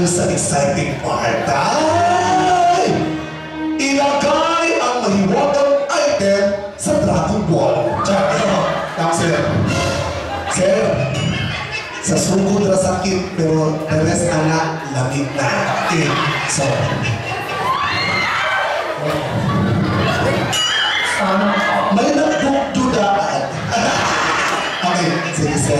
tayo sa exciting part. Ay! Ilagay ang mahiwagang item sa Dragon Ball. Tapos sir, sa sugod na sakit, pero the rest anak, lamig na. Okay, so. May nagdudaan. Okay, sige sir.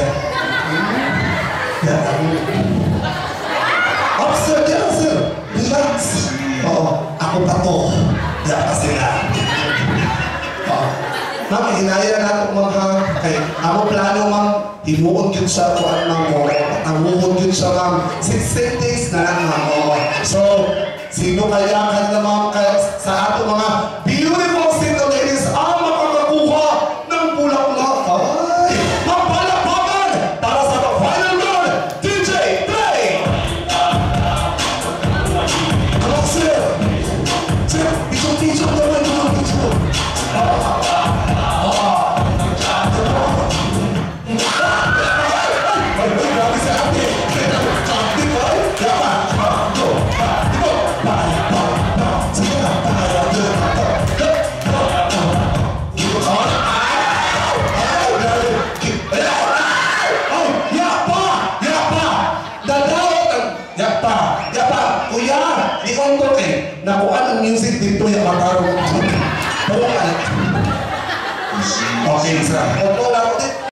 Sir, yan sir. Relax. Oo, ako pa to. Yan kasi na. Oo. Ma'am, hinaya na ito ma'am ha. Okay, ako plano ma'am, himuon yun sa kuan ma'am mo. Namuhon yun sa ma'am. 16 days na lang ma'am. So, sino kaya kanina ma'am sa ato mga beautiful single ladies ang makakakuha ng bulaklak? Ay! Mapalapagan para sa final round, DJ Play! Hello, sir! Sir, picture naman yung picture. Grabe sa atin! Di ba? Kuya, di-ontot eh. Nakuha ang music dito yung makarong. Okay, sir. Opo lang.